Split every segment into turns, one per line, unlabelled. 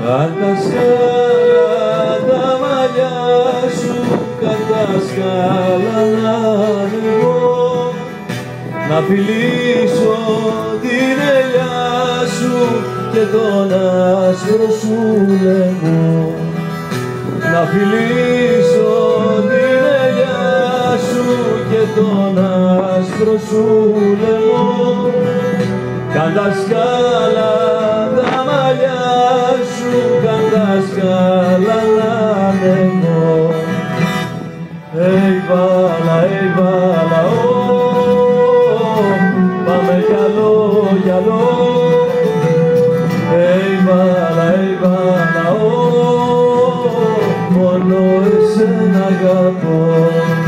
Αν τα σκάλα τα μαλλιά σου, καν τα σκάλα να ανεβώ, να φιλήσω την ελιά σου και τον άσπρο σου λαιμό, να φιλήσω την ελιά σου και τον άσπρο σου λαιμό, καν τα σκάλα τα μαλλιά σου, καν τα σκάλα να ανεβώ. Ει βάλα, πάμε γυαλό, γυαλό. Ει βάλα, μόνο εσένα αγαπώ.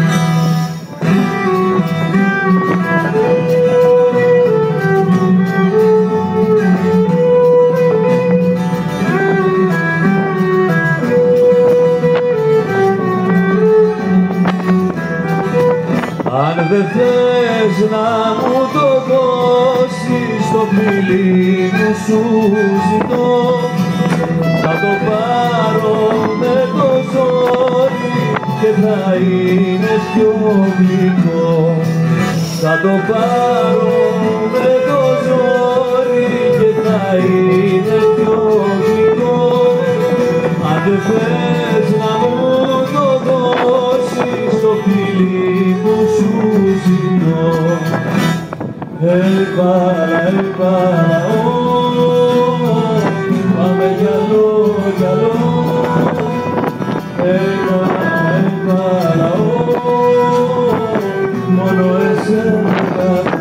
Αν δεν θες να μου το δώσεις, το φιλί μου σου ζητώ, θα το πάρω με το ζόρι και θα είναι πιο γλυκό. Θα το πάρω με το ζόρι και θα είναι πιο γλυκό. Αν δεν θες να μου το δώσεις, το φιλί μου σου ζητώ. Βάλα, πάμε γυαλό, γυαλό. Βάλα, μόνο εσένα αγαπώ.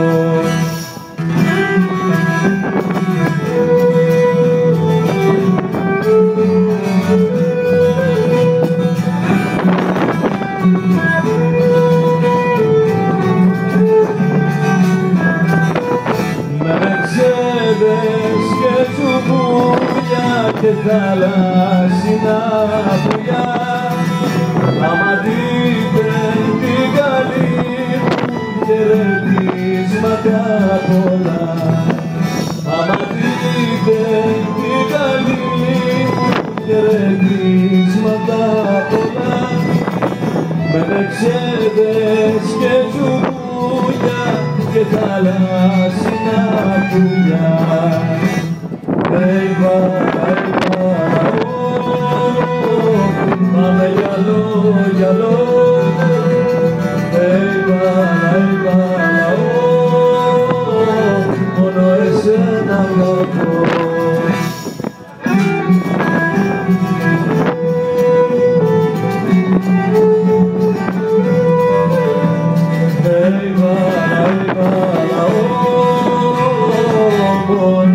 Μεξέδες και τσουμπούλια και θαλάσσινα πουλιά, άμα δείτε την καλή μου χαιρετίσματα πολλά. Άμα δείτε την καλή μου χαιρετίσματα πολλά. Με μεξέδες και τσουμπούλια και θαλάσσινα πουλιά. Πάμε γυαλό, γυαλό. Βάλα, μόνο εσένα αγαπώ. Βάλα, μόνο